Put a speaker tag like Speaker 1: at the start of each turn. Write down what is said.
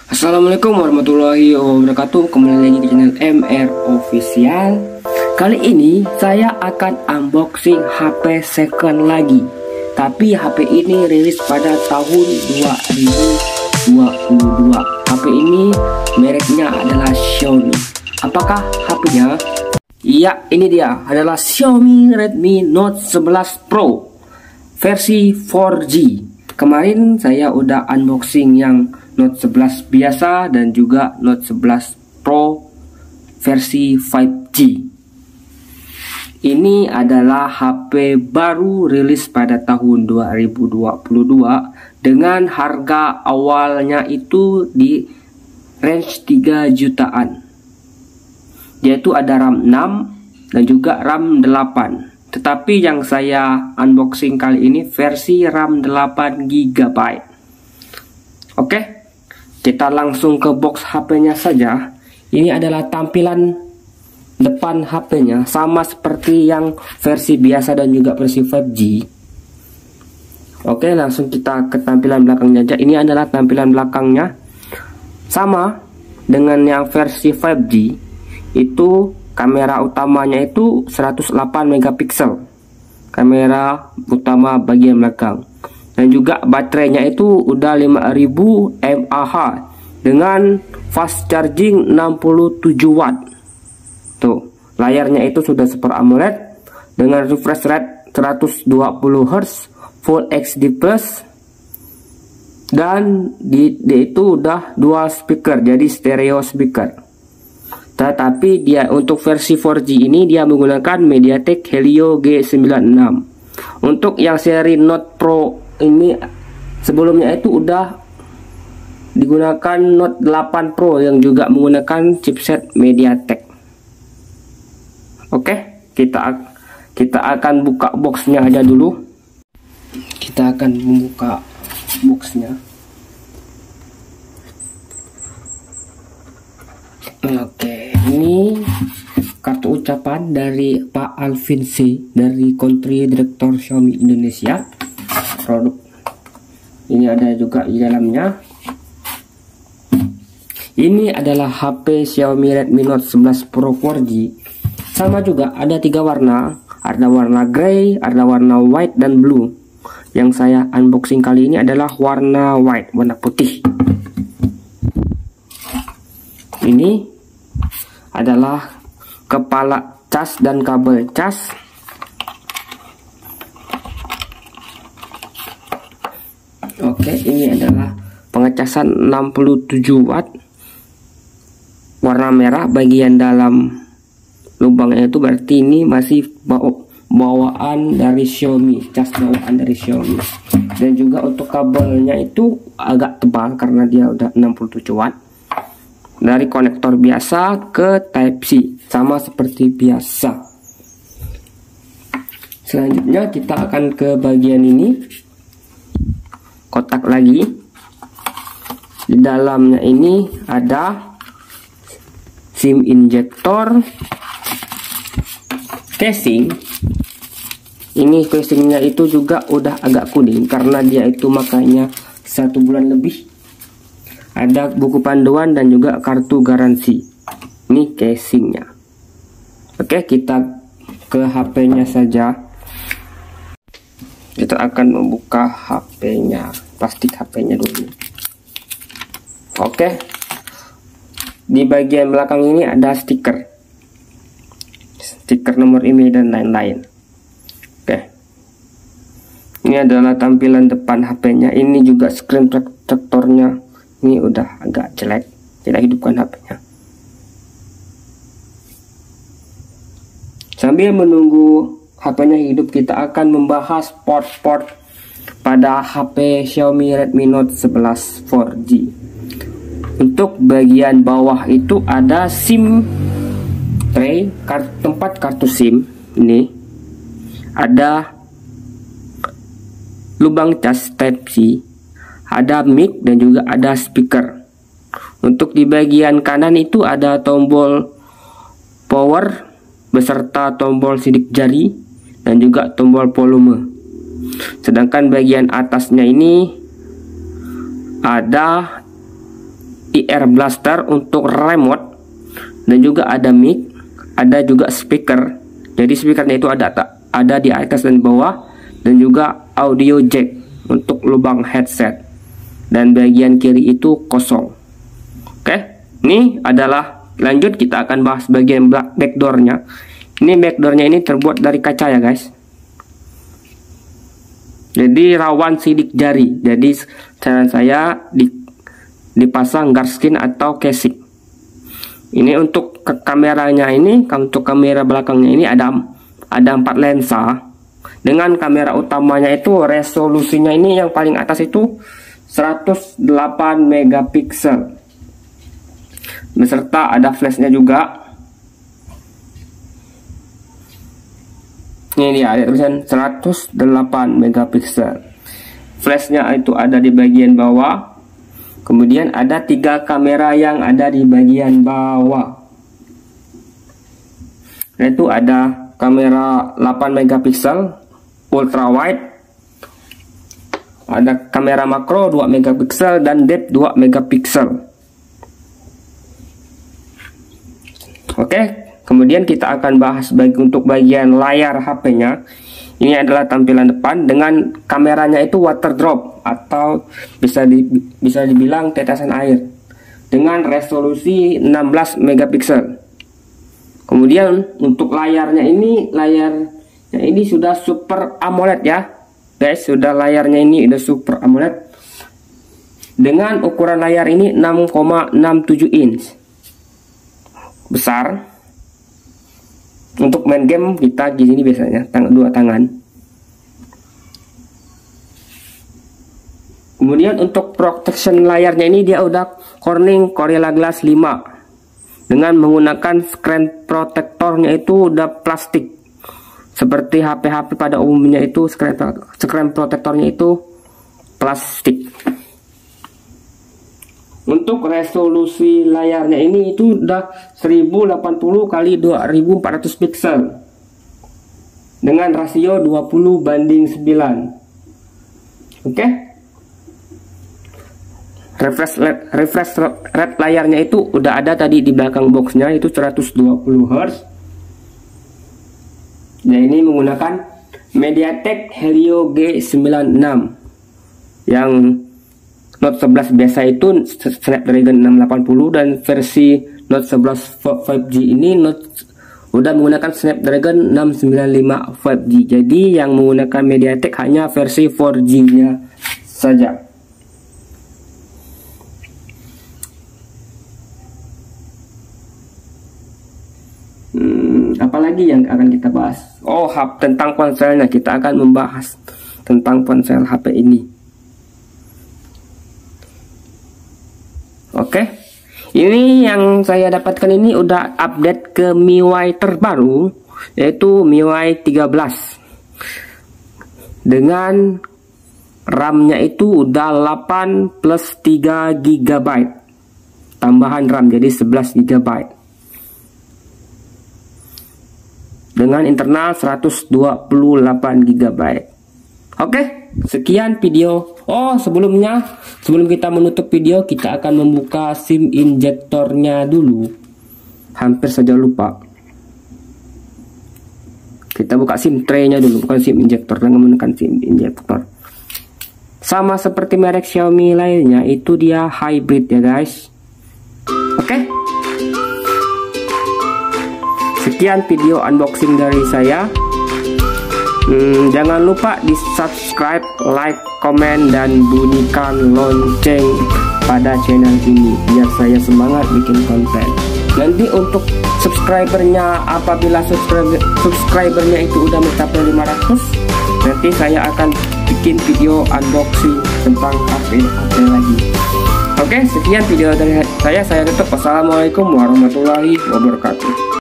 Speaker 1: Assalamualaikum warahmatullahi wabarakatuh. Kembali lagi di channel MR Official. Kali ini saya akan unboxing HP second lagi. Tapi HP ini rilis pada tahun 2022. HP ini mereknya adalah Xiaomi. Apakah HP-nya? Iya, ini dia adalah Xiaomi Redmi Note 11 Pro versi 4G. Kemarin saya udah unboxing yang Note 11 biasa dan juga Note 11 Pro versi 5G. Ini adalah HP baru rilis pada tahun 2022 dengan harga awalnya itu di range 3 jutaan. Yaitu ada RAM 6 dan juga RAM 8. Tetapi yang saya unboxing kali ini versi RAM 8 GB. Oke, kita langsung ke box HP-nya saja. Ini adalah tampilan depan HP-nya, sama seperti yang versi biasa dan juga versi 5G. Oke, langsung kita ke tampilan belakangnya aja. Ini adalah tampilan belakangnya, sama dengan yang versi 5G. Itu kamera utamanya itu 108 megapiksel, kamera utama bagian belakang. Dan juga baterainya itu udah 5000 mAh dengan fast charging 67 watt. Tuh, layarnya itu sudah Super AMOLED dengan refresh rate 120 Hz, Full HD Plus, dan di itu udah dual speaker, jadi stereo speaker. Tetapi dia untuk versi 4G ini dia menggunakan MediaTek Helio G96. Untuk yang seri Note Pro ini sebelumnya itu udah digunakan Note 8 Pro yang juga menggunakan chipset MediaTek. Oke, kita akan buka boxnya aja dulu. Kita akan membuka boxnya. Oke, ini kartu ucapan dari Pak Alvin C dari Country Director Xiaomi Indonesia. Produk ini ada juga di dalamnya. Ini adalah HP Xiaomi Redmi Note 11 Pro 4G. Sama juga ada 3 warna. Ada warna grey, ada warna white dan blue. Yang saya unboxing kali ini adalah warna white, warna putih. Ini adalah kepala cas dan kabel cas. Oke, ini adalah pengecasan 67 watt, warna merah bagian dalam lubangnya itu, berarti ini masih bawaan dari Xiaomi, cas bawaan dari Xiaomi. Dan juga untuk kabelnya itu agak tebal karena dia udah 67 watt. Dari konektor biasa ke Type-C, sama seperti biasa. Selanjutnya kita akan ke bagian ini, kotak lagi. Di dalamnya ini ada SIM injektor, casing. Ini casingnya itu juga udah agak kuning karena dia itu makanya 1 bulan lebih. Ada buku panduan dan juga kartu garansi. Ini casingnya. Oke, kita ke HP-nya saja. Kita akan membuka HP-nya, plastik HP-nya dulu. Oke, di bagian belakang ini ada stiker nomor IMEI dan lain-lain. Oke, ini adalah tampilan depan HP-nya. Ini juga screen protectornya. Ini udah agak jelek, tidak hidupkan HP-nya. Sambil menunggu HP-nya hidup, kita akan membahas port-port pada HP Xiaomi Redmi Note 11 4G. Untuk bagian bawah itu ada SIM tray, tempat kartu SIM. Ini ada lubang cas Type-C, ada mic dan juga ada speaker. Untuk di bagian kanan itu ada tombol power beserta tombol sidik jari dan juga tombol volume. Sedangkan bagian atasnya ini ada IR Blaster untuk remote, dan juga ada mic, ada juga speaker. Jadi speakernya itu ada di atas dan bawah, dan juga audio jack untuk lubang headset, dan bagian kiri itu kosong. Oke, ini adalah lanjut, kita akan bahas bagian backdoornya. Ini backdoornya ini terbuat dari kaca ya guys, jadi rawan sidik jari. Jadi saran saya dipasang garskin atau casing. Ini untuk kameranya ini, untuk kamera belakangnya ini ada 4 lensa. Dengan kamera utamanya itu resolusinya ini yang paling atas itu 108 megapiksel. Beserta ada flashnya juga. Ini dia, ada tulisan 108 megapiksel. Flashnya itu ada di bagian bawah. Kemudian ada 3 kamera yang ada di bagian bawah. Yaitu ada kamera 8 megapiksel ultra wide, ada kamera makro 2 megapiksel dan depth 2 megapiksel. Oke, kemudian kita akan bahas untuk bagian layar HP-nya. Ini adalah tampilan depan dengan kameranya itu water drop atau bisa dibilang tetesan air dengan resolusi 16 megapiksel. Kemudian untuk layarnya ini sudah Super AMOLED ya guys, sudah layarnya ini udah Super AMOLED dengan ukuran layar ini 6,67 inch. Besar. Untuk main game kita gini biasanya, 2 tangan. Kemudian untuk protection layarnya ini dia udah Corning Gorilla Glass 5 dengan menggunakan screen protectornya itu udah plastik. Seperti HP-HP pada umumnya itu screen protectornya itu plastik. Untuk resolusi layarnya ini itu udah 1080 x 2400 pixel dengan rasio 20:9. Oke. Refresh rate layarnya itu udah ada tadi di belakang boxnya, itu 120 Hz. Nah, ini menggunakan MediaTek Helio G96 yang Note 11 biasa itu Snapdragon 680, dan versi Note 11 5G ini udah menggunakan Snapdragon 695 5G. Jadi yang menggunakan MediaTek hanya versi 4G nya saja. Apalagi yang akan kita bahas? Oh, tentang ponselnya. Kita akan membahas tentang ponsel HP ini. Oke, ini yang saya dapatkan ini udah update ke MIUI terbaru, yaitu MIUI 13 dengan RAM-nya itu udah 8 plus 3 GB tambahan RAM, jadi 11 GB dengan internal 128 GB. Oke, sekian video. Oh, sebelum kita menutup video, kita akan membuka SIM injektornya dulu. Hampir saja lupa. Kita buka SIM tray-nya dulu, bukan SIM injektor, dan menggunakan SIM injektor. Sama seperti merek Xiaomi lainnya, itu dia hybrid ya guys. Oke. Sekian video unboxing dari saya. Jangan lupa di subscribe, like, komen, dan bunyikan lonceng pada channel ini biar saya semangat bikin konten. Nanti untuk subscribernya, apabila subscribernya itu udah mencapai 500, nanti saya akan bikin video unboxing tentang HP lagi. Oke, sekian video dari saya tutup. Wassalamualaikum warahmatullahi wabarakatuh.